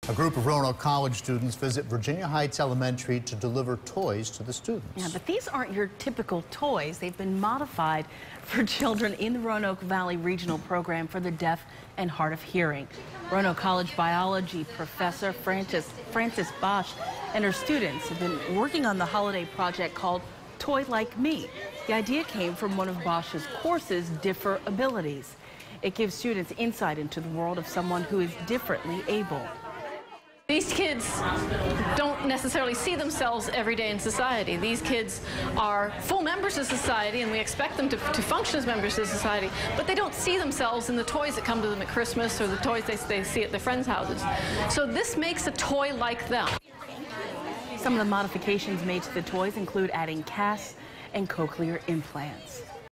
A group of Roanoke College students visit Virginia Heights Elementary to deliver toys to the students. Yeah, but these aren't your typical toys. They've been modified for children in the Roanoke Valley Regional Program for the Deaf and Hard of Hearing. Roanoke College biology professor Frances Bosch and her students have been working on the holiday project called Toy Like Me. The idea came from one of Bosch's courses, Differ Abilities. It gives students insight into the world of someone who is differently able. These kids don't necessarily see themselves every day in society. These kids are full members of society, and we expect them to function as members of society, but they don't see themselves in the toys that come to them at Christmas or the toys they see at their friends' houses. So this makes a toy like them. Some of the modifications made to the toys include adding casts and cochlear implants.